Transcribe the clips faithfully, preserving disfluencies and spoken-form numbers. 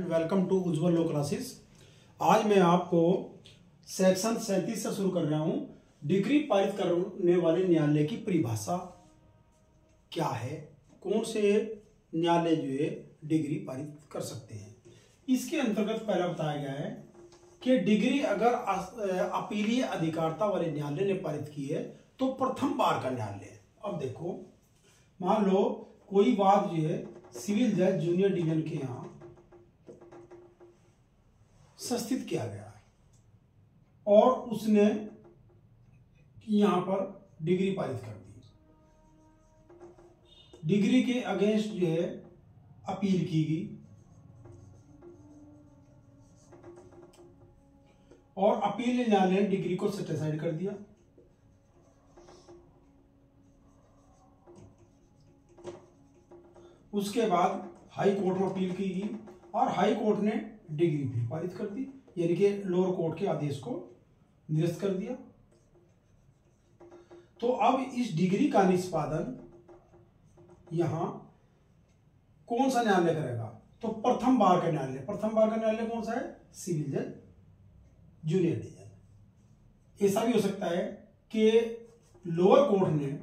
Welcome to Ujjwal law classes. आज मैं आपको सेक्शन सैंतीस से शुरू कर रहा हूं। डिग्री पारित करने वाले न्यायालय की परिभाषा क्या है, कौन से न्यायालय जो है डिग्री पारित कर सकते हैं। इसके अंतर्गत पहला बताया गया है कि डिग्री अगर अपीलीय अधिकारता वाले न्यायालय ने पारित की है तो प्रथम बार का न्यायालय। अब देखो, मान लो कोई वाद जो है सिविल जज जूनियर डिवीजन के यहाँ संस्थित किया गया है और उसने यहां पर डिग्री पारित कर दी। डिग्री के अगेंस्ट जो है अपील की गई और अपील न्यायालय ने डिग्री को सेटिस्फाइड कर दिया। उसके बाद हाई कोर्ट में अपील की गई और हाई कोर्ट ने डिग्री फिर पारित कर दी, यानी कि लोअर कोर्ट के आदेश को निरस्त कर दिया। तो अब इस डिग्री का निष्पादन यहां कौन सा न्यायालय करेगा? तो प्रथम बार का न्यायालय। प्रथम बार का न्यायालय कौन सा है? सिविल जज जूनियर डिवीजन। ऐसा भी हो सकता है कि लोअर कोर्ट ने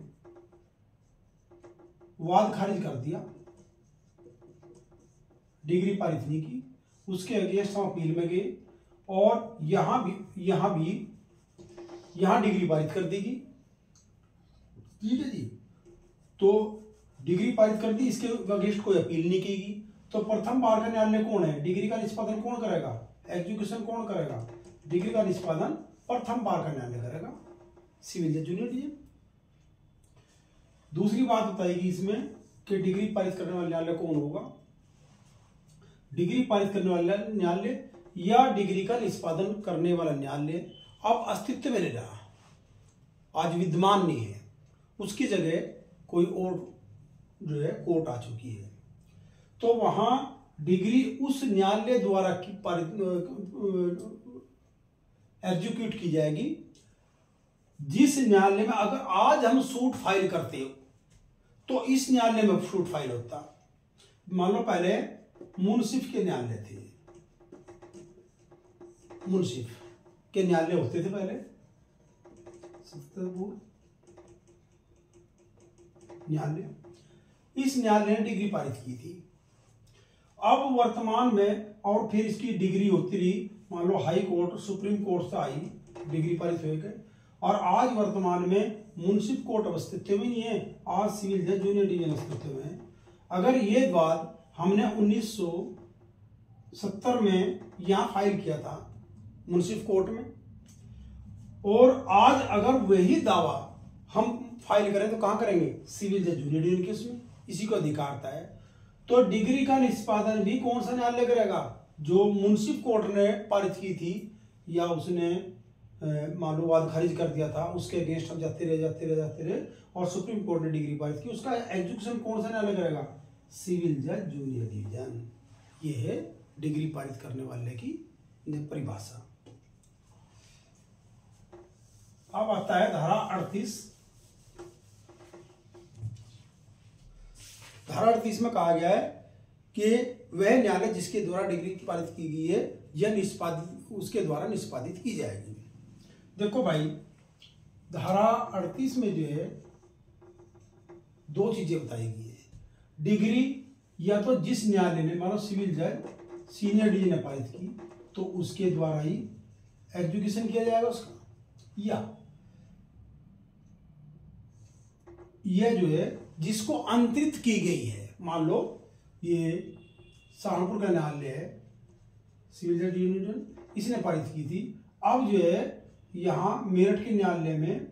वाद खारिज कर दिया, डिग्री पारित नहीं की, उसके अगेंस्ट हम अपील में गए और यहां भी यहां भी यहां डिग्री पारित कर देगी। ठीक है जी। तो डिग्री पारित कर दी, इसके अगेंस्ट कोई अपील नहीं की गई। तो प्रथम बार का न्यायालय कौन है? डिग्री का निष्पादन कौन करेगा? एग्जीक्यूशन कौन करेगा? डिग्री का निष्पादन प्रथम बार का न्यायालय करेगा, सिविल जज जूनियर डिवीजन। दूसरी बात बताएगी इसमें कि डिग्री पारित करने वाला न्यायालय कौन होगा। डिग्री पारित करने वाला न्यायालय या डिग्री का निष्पादन करने वाला न्यायालय अब अस्तित्व में नहीं रहा, आज विद्यमान नहीं है, उसकी जगह कोई और जो है कोर्ट आ चुकी है। तो वहां डिग्री उस न्यायालय द्वारा की पारित एग्जीक्यूट की जाएगी जिस न्यायालय में अगर आज हम सूट फाइल करते हो तो इस न्यायालय में सूट फाइल होता। मान लो पहले मुंसिफ के न्यायालय थे, मुंसिफ के न्यायालय होते थे पहले, न्यायालय। इस न्यायालय ने डिग्री पारित की थी। अब वर्तमान में और फिर इसकी डिग्री होती रही, मान लो हाई कोर्ट सुप्रीम कोर्ट से आई, डिग्री पारित हो गए और आज वर्तमान में मुंसिफ कोर्ट अस्तित्व में नहीं है, आज सिविल जज जूनियर डिवीजन अस्तित्व में है। अगर ये बात हमने उन्नीस सौ सत्तर में यहां फाइल किया था मुंसिफ कोर्ट में और आज अगर वही दावा हम फाइल करें तो कहां करेंगे? सिविल जज जूनियर डिवीजन केस में, इसी को अधिकारता है। तो डिग्री का निष्पादन भी कौन सा न्यायालय करेगा? जो मुंसिफ कोर्ट ने पारित की थी या उसने मान लो वाद खारिज कर दिया था, उसके अगेंस्ट हम जाते रहे जाते रहे जाते रहे और सुप्रीम कोर्ट ने डिग्री पारित की, उसका एग्जीक्यूशन कौन सा न्यायालय करेगा? सिविल जज जूनियर डिवीजन। ये है डिग्री पारित करने वाले की परिभाषा। अब आता है धारा अड़तीस। धारा अड़तीस में कहा गया है कि वह न्यायालय जिसके द्वारा डिग्री पारित की गई है यह निष्पादित उसके द्वारा निष्पादित की जाएगी। देखो भाई, धारा अड़तीस में जो है दो चीजें बताई गई है। डिग्री या तो जिस न्यायालय ने, मानो सिविल जज सीनियर डिवीजन ने पारित की तो उसके द्वारा ही एग्जीक्यूशन किया जाएगा उसका, या यह जो है जिसको अंतरित की गई है। मान लो ये सहारनपुर का न्यायालय है, सिविल जज डिवीजन, इसने पारित की थी। अब जो है यहां मेरठ के न्यायालय में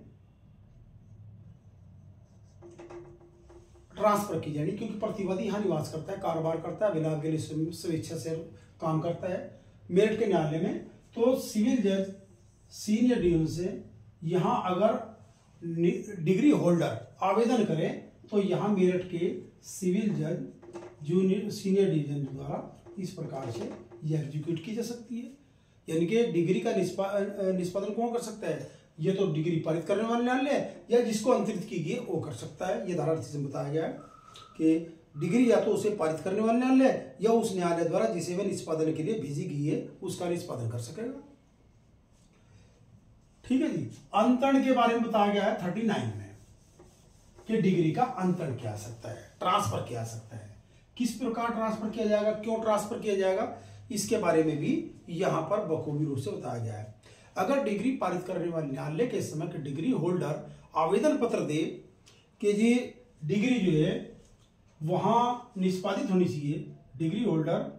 ट्रांसफर की जाएगी क्योंकि प्रतिवादी यहां निवास करता है, कारोबार करता है, विलाप के लिए स्वेच्छा से काम करता है मेरठ के न्यायालय में। तो सिविल जज सीनियर डिवीजन से यहां अगर डिग्री होल्डर आवेदन करे तो यहां मेरठ के सिविल जज जूनियर सीनियर डिवीजन द्वारा इस प्रकार से यह एग्जीक्यूट की जा सकती है। यानी कि डिग्री का निष्पा निष्पादन कौन कर सकता है? ये तो डिग्री पारित करने वाले न्यायालय या जिसको अंतरित की गई वो कर सकता है। ये धारा अड़तीस में बताया गया है कि डिग्री या तो उसे पारित करने वाले न्यायालय या उस न्यायालय द्वारा जिसे वह निष्पादन के लिए भेजी गई है उसका निष्पादन कर सकेगा। ठीक है जी। अंतरण के बारे में बताया गया है थर्टी नाइन में कि डिग्री का अंतरण किया जा सकता है, ट्रांसफर किया जा सकता है। किस प्रकार ट्रांसफर किया जाएगा, क्यों ट्रांसफर किया जाएगा, इसके बारे में भी यहां पर बखूबी रूप से बताया गया है। अगर डिग्री पारित करने वाले न्यायालय के समय के डिग्री होल्डर आवेदन पत्र दे कि जी डिग्री जो है वहां निष्पादित होनी चाहिए, डिग्री होल्डर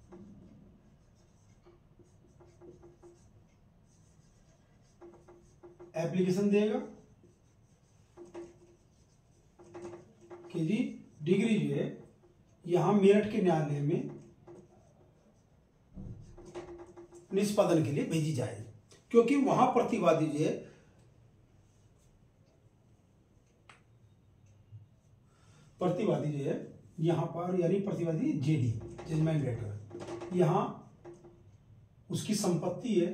एप्लीकेशन देगा कि जी डिग्री जो है यहां मेरठ के न्यायालय में निष्पादन के लिए भेजी जाए, क्योंकि वहां प्रतिवादी जो है प्रतिवादी जो है यहां पर यानी प्रतिवादी जेडी जजमेंट लेटर यहां उसकी संपत्ति है,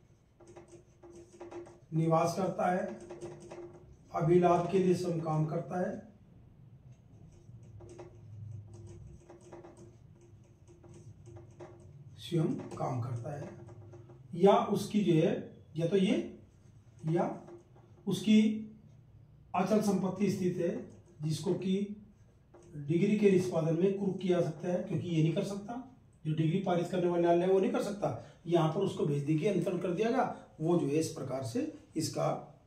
निवास करता है, अभिलाभ के लिए स्वयं काम करता है, स्वयं काम करता है, या उसकी जो है या तो ये या उसकी अचल संपत्ति स्थित है जिसको कि डिग्री के निष्पादन में कुर्क किया जा सकता है, क्योंकि ये नहीं कर सकता, जो डिग्री पारित करने वाले न्यायालय है वो नहीं कर सकता, यहां पर उसको भेज दी अंतरण कर दिया गया, वो जो है इस प्रकार से इसका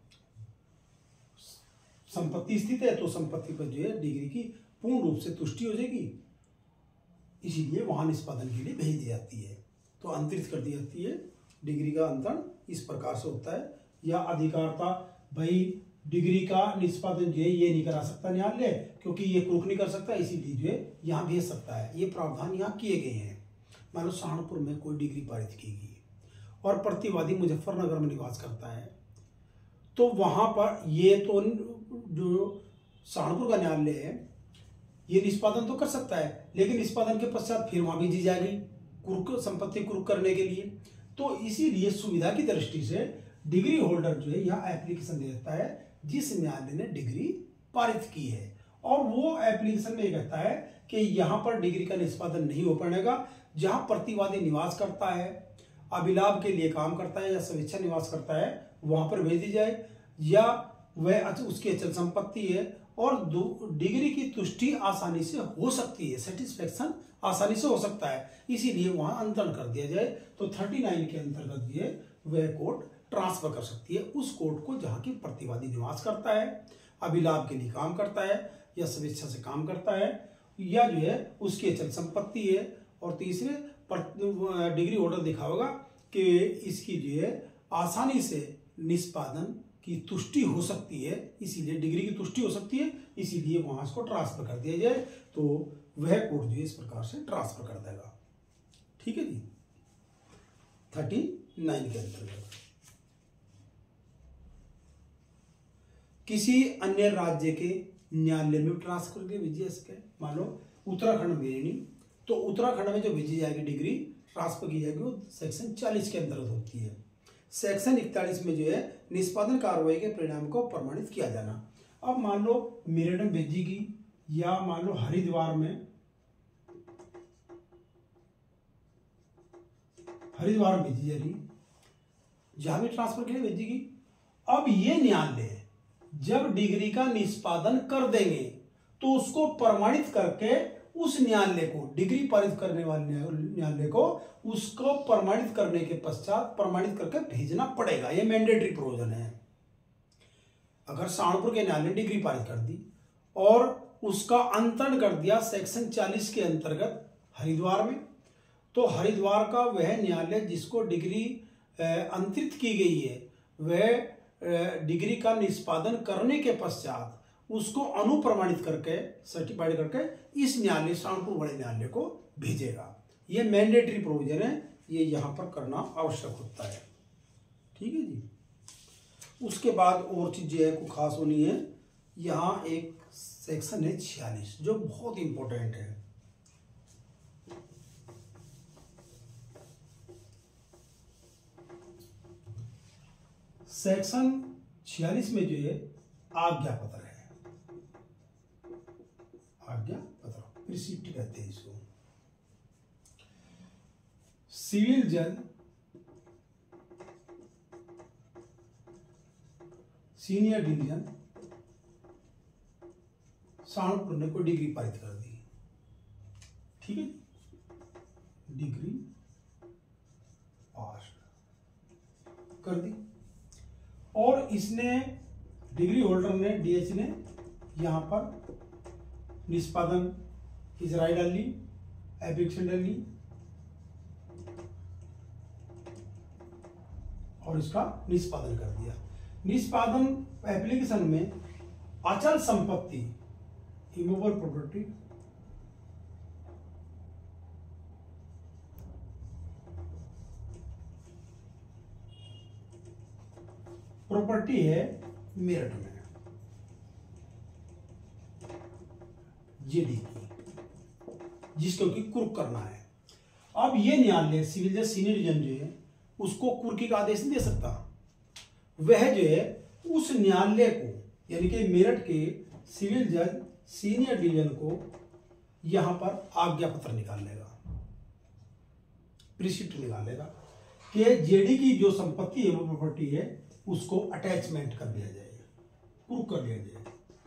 संपत्ति स्थित है तो संपत्ति पर जो है डिग्री की पूर्ण रूप से तुष्टि हो जाएगी, इसीलिए वहां निष्पादन के लिए भेज दी जाती है, तो अंतरित कर दी जाती है। डिग्री का अंतरण इस प्रकार से होता है। या अधिकारता, भाई डिग्री का निष्पादन जो है ये नहीं करा सकता न्यायालय क्योंकि ये कुर्क नहीं कर सकता, इसीलिए जो है यहाँ भेज सकता है, ये प्रावधान यहाँ किए गए हैं। मान लो सहारनपुर में कोई डिग्री पारित की गई और प्रतिवादी मुजफ्फरनगर में निवास करता है, तो वहां पर ये तो जो सहारनपुर का न्यायालय है ये निष्पादन तो कर सकता है, लेकिन निष्पादन के पश्चात फिर वहां भेजी जाएगी कुर्क संपत्ति कुर्क करने के लिए, तो इसीलिए सुविधा की दृष्टि से डिग्री होल्डर जो है यहाँ एप्लीकेशन दे देता है जिस न्यायालय ने डिग्री पारित की है, और वो एप्लीकेशन में कहता है कि यहाँ पर डिग्री का निष्पादन नहीं हो पाएगा, जहां प्रतिवादी निवास करता है, अभिलाभ के लिए काम करता है या स्वेच्छा निवास करता है वहां पर भेज दी जाए, या वह उसकी अचल संपत्ति है और डिग्री की तुष्टि आसानी से हो सकती है, सेटिस्फेक्शन आसानी से हो सकता है, इसीलिए वहां अंतरण कर दिया जाए। तो उनतालीस के अंतर्गत ये वह कोर्ट ट्रांसफर कर सकती है उस कोर्ट को जहां की प्रतिवादी निवास करता है, अभिलाभ के लिए काम करता है या स्वेच्छा से काम करता है, या जो है उसकी अचल संपत्ति है, और तीसरे डिग्री होल्डर दिखा होगा कि इसकी जो है आसानी से निष्पादन की तुष्टि हो सकती है, इसीलिए डिग्री की तुष्टि हो सकती है, इसीलिए वहां इसको ट्रांसफर कर दिया जाए, तो वह कोर्ट जो है इस प्रकार से ट्रांसफर कर देगा। ठीक है जी। थर्टी नाइन के अंतर्गत किसी अन्य राज्य के न्यायालय में ट्रांसफर के भेजी जा सके, मान लो उत्तराखंड भेजनी, तो उत्तराखंड में जो भेजी जाएगी डिग्री ट्रांसफर की जाएगी वो सेक्शन चालीस के अंतर्गत होती है। सेक्शन इकतालीस में जो है निष्पादन कार्रवाई के परिणाम को प्रमाणित किया जाना। अब मान लो मेरठ में भेजी गई या मान लो हरिद्वार में हरिद्वार में भेजी जा रही, जहां भी ट्रांसफर के लिए भेजी गई। अब ये न्यायालय जब डिग्री का निष्पादन कर देंगे तो उसको प्रमाणित करके उस न्यायालय को, डिग्री पारित करने वाले न्यायालय को उसको प्रमाणित करने के पश्चात प्रमाणित करके भेजना पड़ेगा, यह मैंडेटरी प्रोविजन है। अगर सहारनपुर के न्यायालय ने डिग्री पारित कर दी और उसका अंतरण कर दिया सेक्शन चालीस के अंतर्गत हरिद्वार में, तो हरिद्वार का वह न्यायालय जिसको डिग्री अंतरित की गई है वह डिग्री का निष्पादन करने के पश्चात उसको अनुप्रमाणित करके सर्टिफाइड करके इस न्यायालय सहारनपुर बड़े न्यायालय को भेजेगा। यह मैंडेटरी प्रोविजन है, ये यहां पर करना आवश्यक होता है। ठीक है जी। उसके बाद और चीजें है को खास होनी है, यहां एक सेक्शन है छियालीस जो बहुत इंपॉर्टेंट है। सेक्शन छियालीस में जो है आज्ञा पत्र है, आज्ञा पत्र। सिविल जज सीनियर डिवीजन सहारनपुर ने कोई डिग्री पारित कर दी। ठीक है, डिग्री पास कर दी और इसने डिग्री होल्डर ने डीएच ने यहां पर निष्पादन की राय डाल ली, एप्लीकेशन डाल ली और इसका निष्पादन कर दिया। निष्पादन एप्लीकेशन में अचल संपत्ति इमूवेबल प्रॉपर्टी प्रॉपर्टी है मेरठ में जेडी की, जिसको कि कुर्क करना है। अब ये न्यायालय सिविल जज सीनियर डिवीजन जो है उसको कुर्की का आदेश नहीं दे सकता। वह जो है उस न्यायालय को यानी कि मेरठ के सिविल जज सीनियर डिवीजन को यहां पर आज्ञा पत्र निकालेगा, प्रिसिप्ट निकालेगा कि जेडी की जो संपत्ति है वो प्रॉपर्टी है उसको अटैचमेंट कर दिया जाए, प्रूव कर दिया जाए।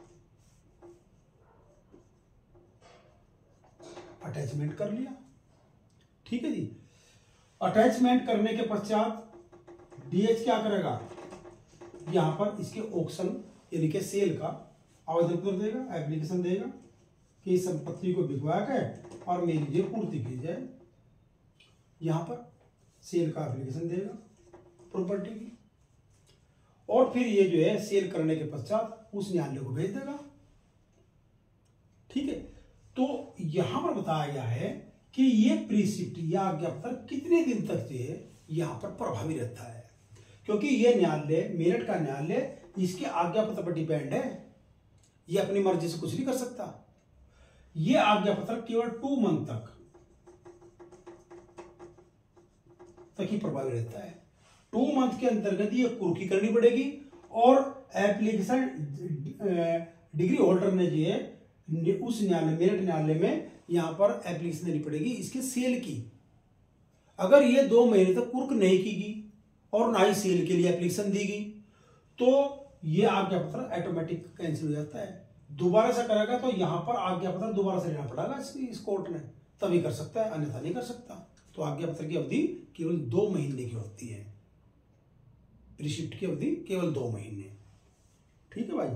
अटैचमेंट कर लिया, ठीक है जी। अटैचमेंट करने के पश्चात डीएच क्या करेगा, यहां पर इसके ऑक्शन यानी कि सेल का आवेदन पत्र देगा, एप्लीकेशन देगा कि इस संपत्ति को बिकवा के और मेरी जो पूर्ति की जाए। यहां पर सेल का एप्लीकेशन देगा प्रॉपर्टी की और फिर ये जो है सेल करने के पश्चात उस न्यायालय को भेज देगा। ठीक है, तो यहां पर बताया गया है कि ये प्रीसिप्ट या आज्ञा पत्र कितने दिन तक जो है यहां पर प्रभावी रहता है, क्योंकि ये न्यायालय मेरठ का न्यायालय इसके आज्ञा पत्र पर डिपेंड है, ये अपनी मर्जी से कुछ नहीं कर सकता। ये आज्ञा पत्र केवल टू मंथ तक तक ही प्रभावी रहता है। टू मंथ के अंतर्गत ये कुर्की करनी पड़ेगी और एप्लीकेशन डिग्री होल्डर ने जो है उस न्यायालय मेरठ न्यायालय में यहां पर एप्लीकेशन देनी पड़ेगी इसके सेल की। अगर ये दो महीने तक कुर्क नहीं की गई और ना ही सेल के लिए एप्लीकेशन दी गई तो ये आज्ञा पत्र ऑटोमेटिक कैंसिल हो जाता है। दोबारा से करेगा तो यहां पर आज्ञा पत्र दोबारा से लेना पड़ेगा इस कोर्ट ने, तभी कर सकता है, अन्यथा नहीं कर सकता। तो आज्ञा पत्र की अवधि केवल दो महीने की होती है, रिसिप्ट की अवधि केवल दो महीने। ठीक है भाई।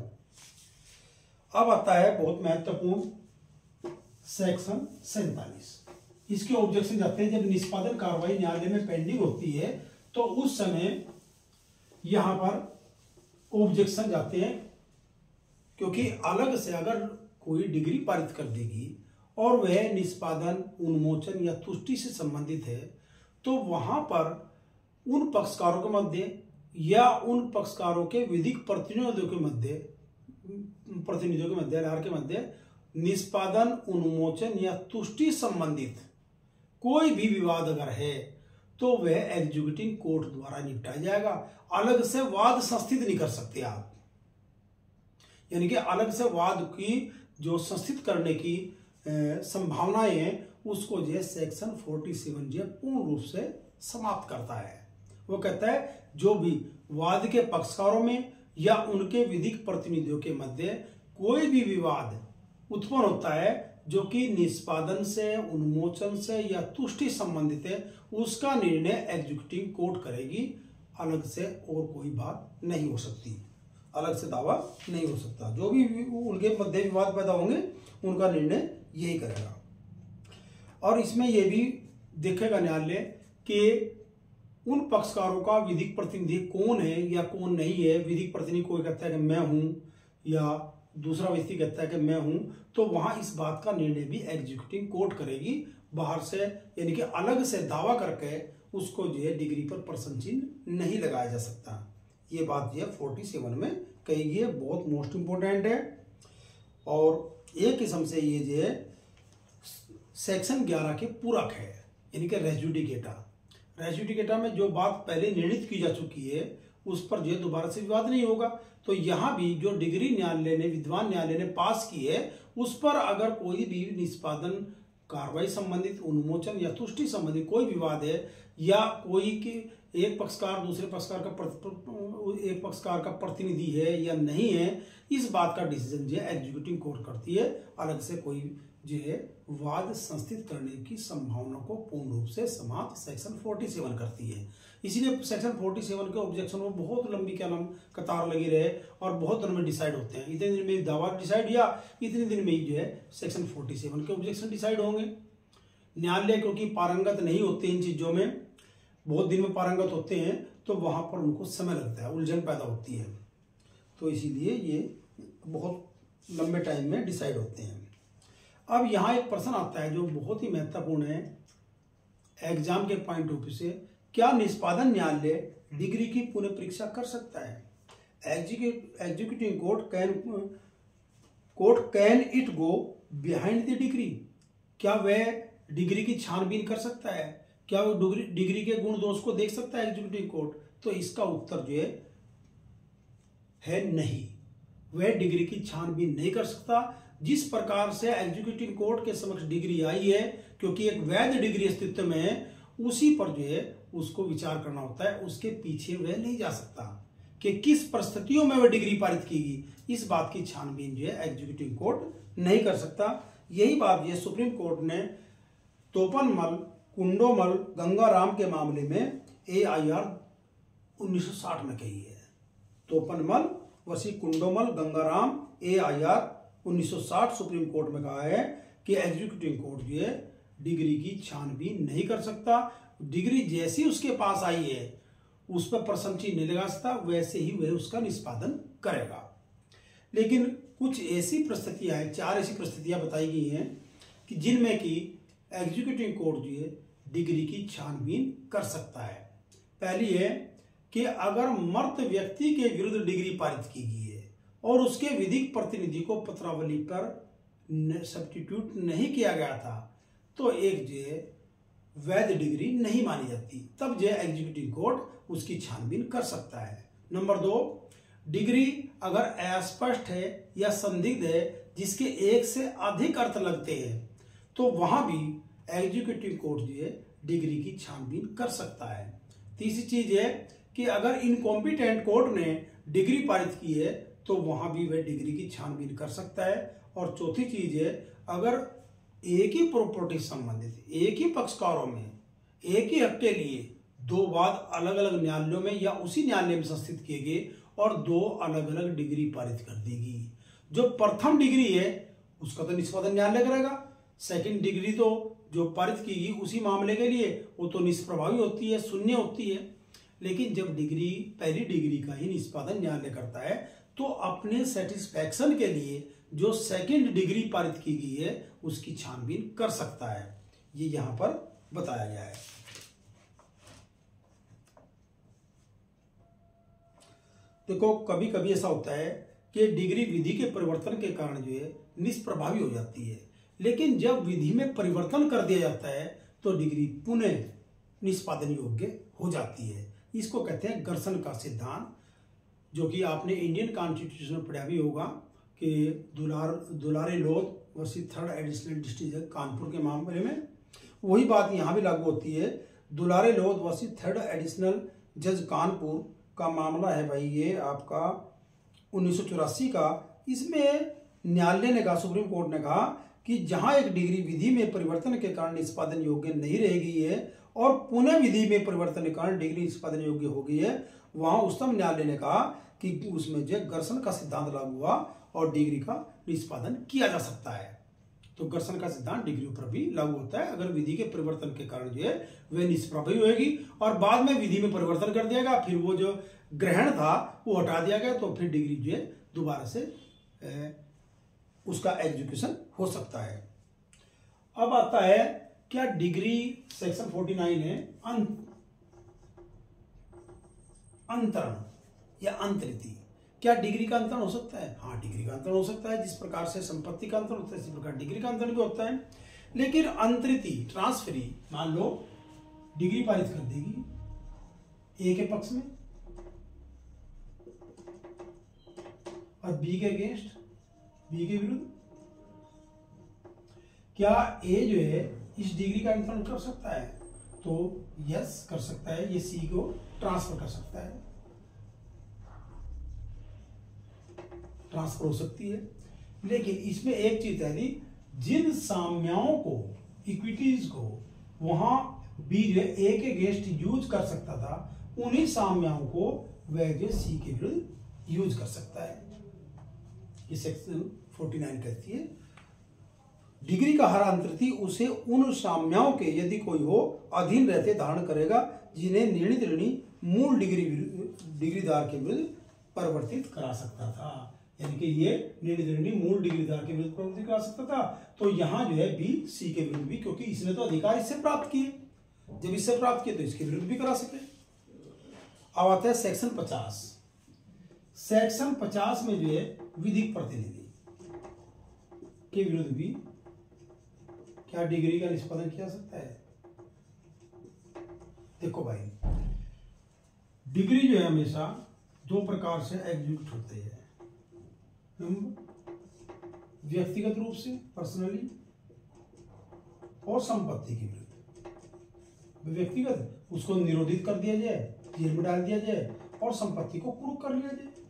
अब आता है बहुत महत्वपूर्ण सेक्शन सैंतालीस। इसके ऑब्जेक्शन जाते हैं जब निष्पादन कार्रवाई न्यायालय में पेंडिंग होती है तो उस समय यहां पर ऑब्जेक्शन जाते हैं, क्योंकि अलग से अगर कोई डिग्री पारित कर देगी और वह निष्पादन उन्मोचन या तुष्टि से संबंधित है तो वहां पर उन पक्षकारों के मध्य या उन पक्षकारों के विधिक प्रतिनिधियों के मध्य प्रतिनिधियों के मध्य के मध्य निष्पादन उन्मोचन या तुष्टि संबंधित कोई भी विवाद अगर है तो वह एग्जीक्यूटिव कोर्ट द्वारा निपटाया जाएगा। अलग से वाद संस्थित नहीं कर सकते आप, यानी कि अलग से वाद की जो संस्थित करने की संभावनाएं हैं उसको जो है सेक्शन सैंतालीस जो पूर्ण रूप से समाप्त करता है। वो कहता है जो भी वाद के पक्षकारों में या उनके विधिक प्रतिनिधियों के मध्य कोई भी विवाद उत्पन्न होता है जो कि निष्पादन से उन्मोचन से या तुष्टि संबंधित है उसका निर्णय एग्जीक्यूटिव कोर्ट करेगी। अलग से और कोई बात नहीं हो सकती, अलग से दावा नहीं हो सकता। जो भी उनके मध्य विवाद पैदा होंगे उनका निर्णय यही करेगा। और इसमें यह भी देखेगा न्यायालय कि उन पक्षकारों का विधिक प्रतिनिधि कौन है या कौन नहीं है। विधिक प्रतिनिधि कोई कहता है कि मैं हूं या दूसरा व्यक्ति कहता है कि मैं हूं, तो वहां इस बात का निर्णय भी एग्जीक्यूटिव कोर्ट करेगी। बाहर से यानी कि अलग से दावा करके उसको जो है डिग्री पर प्रश्न चिन्ह नहीं लगाया जा सकता। ये बात जो है सैंतालीस में कही गई है, बहुत मोस्ट इंपोर्टेंट है। और एक किस्म से ये जो है सेक्शन ग्यारह के पूरक है, यानी कि रेजुडिकेटा। रेजुडिकेटा में जो बात पहले निर्णित की जा चुकी है उस पर जो है दोबारा से विवाद नहीं होगा। तो यहां भी जो डिग्री न्यायालय ने विद्वान न्यायालय ने पास की है उस पर अगर कोई भी निष्पादन कार्रवाई संबंधित, उन्मोचन या तुष्टि संबंधित कोई विवाद है या कोई कि एक पक्षकार दूसरे पक्षकार का एक पक्षकार का प्रतिनिधि है या नहीं है, इस बात का डिसीजन जो है एग्जीक्यूटिव कोर्ट करती है। अलग से कोई जो है वाद संस्थित करने की संभावना को पूर्ण रूप से समाप्त सेक्शन सैंतालीस करती है। इसीलिए सेक्शन सैंतालीस के ऑब्जेक्शन में बहुत लंबी क्या नाम कतार लगी रहे और बहुत दिन में डिसाइड होते हैं। इतने दिन में दावा डिसाइड या इतने दिन में ही जो है सेक्शन सैंतालीस के ऑब्जेक्शन डिसाइड होंगे। न्यायालय क्योंकि पारंगत नहीं होते इन चीजों में, बहुत दिन में पारंगत होते हैं, तो वहां पर उनको समय लगता है, उलझन पैदा होती है, तो इसीलिए ये बहुत लंबे टाइम में डिसाइड होते हैं। अब यहाँ एक प्रश्न आता है जो बहुत ही महत्वपूर्ण है एग्जाम के पॉइंट ऑफ व्यू से, क्या निष्पादन न्यायालय डिग्री की पुनः परीक्षा कर सकता है? Executive court can court can it go behind the degree? क्या वह डिग्री की छानबीन कर सकता है? क्या वो डिग्री डिग्री के गुण दोष को देख सकता है एग्जीक्यूटिव कोर्ट? तो इसका उत्तर जो है है नहीं, वह डिग्री की छानबीन नहीं कर सकता। जिस प्रकार से एग्जीक्यूटिव कोर्ट के समक्ष डिग्री आई है, क्योंकि एक वैध डिग्री अस्तित्व में है, उसी पर जो है उसको विचार करना होता है, उसके पीछे वह नहीं जा सकता कि किस परिस्थितियों में वह डिग्री पारित कीगी। इस बात की छानबीन जो है एग्जीक्यूटिव कोर्ट नहीं कर सकता। यही बात जो सुप्रीम कोर्ट ने तोपनमल कुंडोमल गंगाराम के मामले में ए आई आर उन्नीस सौ साठ में कही है। तोपनमल वर्सी कुंडोमल गंगाराम ए आई आर उन्नीस सौ साठ सुप्रीम कोर्ट में कहा है कि एग्जीक्यूटिव कोर्ट जो है डिग्री की छानबीन नहीं कर सकता। डिग्री जैसी उसके पास आई है उस पर प्रशंसी नहीं लगा सकता, वैसे ही वह उसका निष्पादन करेगा। लेकिन कुछ ऐसी परिस्थितियां हैं, चार ऐसी परिस्थितियां बताई गई हैं कि जिनमें कि एग्जीक्यूटिव कोर्ट जो है डिग्री की छानबीन कर सकता है। पहली है कि अगर मर्त व्यक्ति के विरुद्ध डिग्री पारित की गई है और उसके विधिक प्रतिनिधि को पत्रावली पर सब्स्टिट्यूट नहीं किया गया था, तो एक जो है वैध डिग्री नहीं मानी जाती, तब जो एग्जीक्यूटिव कोर्ट उसकी छानबीन कर सकता है। नंबर दो, डिग्री अगर अस्पष्ट है या संदिग्ध है जिसके एक से अधिक अर्थ लगते हैं, तो वहां भी एग्जीक्यूटिव कोर्ट जो है डिग्री की छानबीन कर सकता है। तीसरी चीज है कि अगर इनकॉम्पिटेंट कोर्ट ने डिग्री पारित की है तो वहां भी वह डिग्री की छानबीन कर सकता है। और चौथी चीज है, अगर एक ही प्रॉपर्टी संबंधित एक ही पक्षकारों में एक ही हक के लिए दो वाद अलग अलग न्यायालयों में या उसी न्यायालय में संस्थित किए गए और दो अलग अलग डिग्री पारित कर देगी, जो प्रथम डिग्री है उसका तो निष्पादन न्यायालय करेगा, सेकंड डिग्री तो जो पारित की गई उसी मामले के लिए वो तो निष्प्रभावी होती है, शून्य होती है। लेकिन जब डिग्री पहली डिग्री का ही निष्पादन न्यायालय करता है तो अपने सेटिस्फैक्शन के लिए जो सेकंड डिग्री पारित की गई है उसकी छानबीन कर सकता है। ये यहां पर बताया गया है। देखो कभी कभी ऐसा होता है कि डिग्री विधि के परिवर्तन के कारण जो है निष्प्रभावी हो जाती है, लेकिन जब विधि में परिवर्तन कर दिया जाता है तो डिग्री पुनः निष्पादन योग्य हो जाती है। इसको कहते हैं घर्षण का सिद्धांत, जो कि आपने इंडियन कॉन्स्टिट्यूशन में पढ़ा भी होगा कि दुलार दुलारे लोध वर्सी थर्ड एडिशनल डिस्ट्रिक्ट कानपुर के मामले में वही बात यहाँ भी लागू होती है। दुलारे लोध वर्सी थर्ड एडिशनल जज कानपुर का मामला है भाई, ये आपका उन्नीस सौ चौरासी का। इसमें न्यायालय ने कहा, सुप्रीम कोर्ट ने कहा कि जहां एक डिग्री विधि में परिवर्तन के कारण निष्पादन योग्य नहीं रह गई है और पुनः विधि में परिवर्तन के कारण डिग्री निष्पादन योग्य हो गई है, वहां उच्चतम न्यायालय ने कहा कि उसमें जो घर्षण का सिद्धांत लागू हुआ और डिग्री का निष्पादन किया जा सकता है। तो घर्षण का सिद्धांत डिग्री पर भी लागू होता है अगर विधि के परिवर्तन के कारण जो है वह निष्प्रभावी होगी और बाद में विधि में परिवर्तन कर दिया गया, फिर वो जो ग्रहण था वो हटा दिया गया, तो फिर डिग्री जो है दोबारा से ए, उसका एग्जीक्यूशन हो सकता है। अब आता है क्या डिग्री सेक्शन उनचास है अं, अंतरण या अंतरिति, क्या डिग्री का अंतरण हो सकता है? हाँ, डिग्री का अंतरण हो सकता है। जिस प्रकार से संपत्ति का अंतरण होता है इसी प्रकार डिग्री का अंतरण भी होता है। लेकिन अंतरिति ट्रांसफरी, मान लो डिग्री पारित कर देगी ए के पक्ष में और बी के अगेंस्ट, बी के विरुद्ध, क्या ए जो है इस डिग्री का इंतरण कर सकता है? तो यस कर सकता है, ये सी को ट्रांसफर कर सकता है, ट्रांसफर हो सकती है। लेकिन इसमें एक चीज है, जिन साम्याओं को, इक्विटीज को वहां बी जो ए के अगेंस्ट यूज कर सकता था, उन्हीं साम्याओं को वह जो सी के विरुद्ध यूज कर सकता है। ये सेक्शन उनचास कहती है डिग्री का हर अंतर्ती उसे उन साम्याओं के यदि कोई हो अधीन रहते धारण करेगा जिन्हें निर्णित ऋणी मूल डिग्री डिग्रीदार के विरुद्ध परिवर्तित करा सकता था। यानी कि ये निर्णित ऋणी मूल डिग्रीदार के विरुद्ध परिवर्तित करा सकता था। तो यहां जो है बी सी के विरुद्ध भी, क्योंकि इसने तो अधिकार इससे प्राप्त किए, जब इससे प्राप्त किए तो इसके विरुद्ध भी करा सके। अब आता है सेक्शन पचास। सेक्शन पचास में जो है विधिक प्रतिनिधि के विरुद्ध भी क्या डिग्री का निष्पादन किया सकता है? देखो भाई, डिग्री जो है हमेशा दो प्रकार से एग्जीक्यूट होते हैं, व्यक्तिगत रूप से पर्सनली, और संपत्ति के विरुद्ध। व्यक्तिगत उसको निरोधित कर दिया जाए, जेल में डाल दिया जाए, और संपत्ति को कुरूप कर लिया जाए।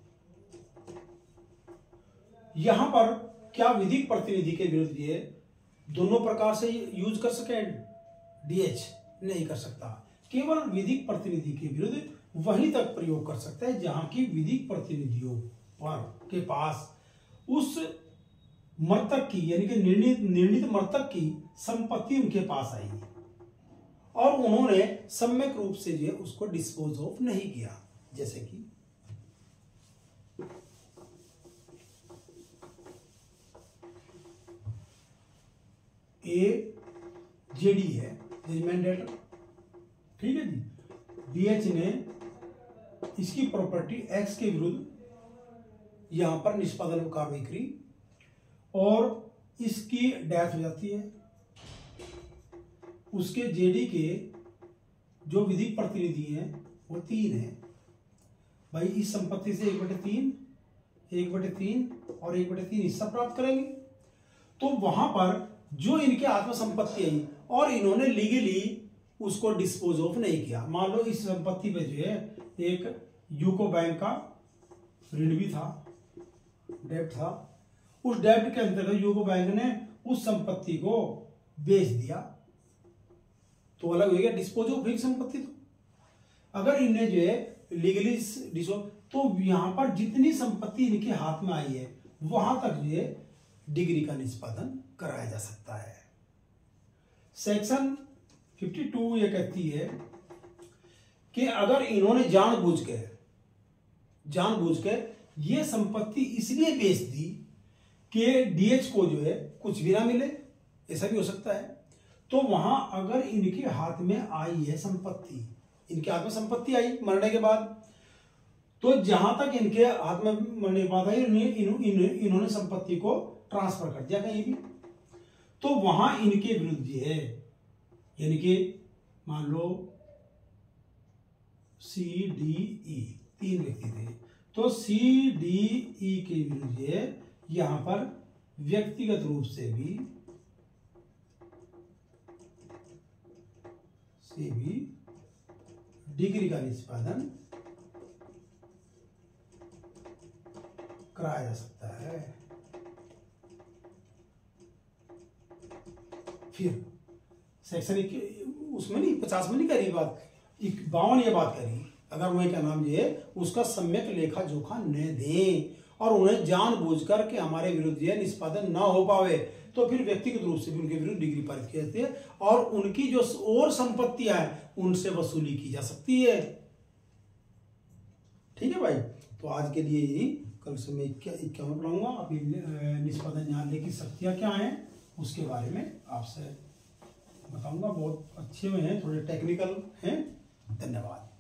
यहां पर क्या विधिक प्रतिनिधि के विरुद्ध ये दोनों प्रकार से यूज कर सके? डीएच नहीं कर सकता। केवल विधिक प्रतिनिधि के विरुद्ध वहीं तक प्रयोग कर सकता है जहां की विधिक प्रतिनिधियों पर के पास उस मृतक की, यानी कि निर्णित निर्णित मृतक की संपत्ति उनके पास आई और उन्होंने सम्यक रूप से जो उसको डिस्पोज ऑफ नहीं किया। जैसे कि ए जेडी है, जजमेंट डेटर, ठीक है जी। डीएच ने इसकी प्रॉपर्टी एक्स के विरुद्ध यहां पर निष्पादन कार्रवाई करी और इसकी डेथ हो जाती है। उसके जेडी के जो विधिक प्रतिनिधि हैं वो तीन है भाई। इस संपत्ति से एक बटे तीन, एक बटे तीन और एक बटे तीन हिस्सा प्राप्त करेंगे। तो वहां पर जो इनके आत्म संपत्ति आई और इन्होंने लीगली उसको डिस्पोज ऑफ नहीं किया। मान लो इस संपत्ति पे जो है एक यूको बैंक का ऋण भी था, डेब्ट था। उस डेब्ट के अंतर्गत यूको बैंक ने उस संपत्ति को बेच दिया तो अलग हो गया, डिस्पोज ऑफ हुई संपत्ति। तो अगर इन्हें जो है लीगली डिस्पोज, तो यहां पर जितनी संपत्ति इनके हाथ में आई है वहां तक जो है डिग्री का निष्पादन कराया जा सकता है। सेक्शन बावन ये कहती है कि अगर इन्होंने जानबूझकर जानबूझकर ये संपत्ति इसलिए बेच दी कि डीएच को जो है कुछ भी ना मिले, ऐसा भी हो सकता है। तो वहां अगर इनके हाथ में आई है संपत्ति, इनके हाथ में संपत्ति आई मरने के बाद, तो जहां तक इनके हाथ में मरने के बाद आई इन्होंने संपत्ति को ट्रांसफर कर दिया कहीं भी, तो वहां इनके विरुद्ध है, यानी कि मान लो सी डी ई तीन व्यक्ति थे, तो सी डी ई के विरुद्ध है यहां पर व्यक्तिगत रूप से भी से भी डिग्री का निष्पादन कराया जा सकता है। फिर सेक्शन उसमें नहीं, पचास में नहीं करी बात, बावन ये बात करी, अगर वह क्या नाम ये उसका सम्यक लेखा जोखा न दें और उन्हें जानबूझकर के हमारे विरुद्ध यह निष्पादन ना हो पावे तो फिर व्यक्तिगत रूप से भी उनके विरुद्ध डिग्री पारित की जाती है और उनकी जो और संपत्तियां हैं उनसे वसूली की जा सकती है। ठीक है भाई, तो आज के लिए यही, कल से मैं इक्यावन पढ़ाऊंगा। अभी निष्पादन न्यायालय की शक्तियां क्या हैं उसके बारे में आपसे बताऊंगा। बहुत अच्छे में हैं, थोड़े टेक्निकल हैं। धन्यवाद।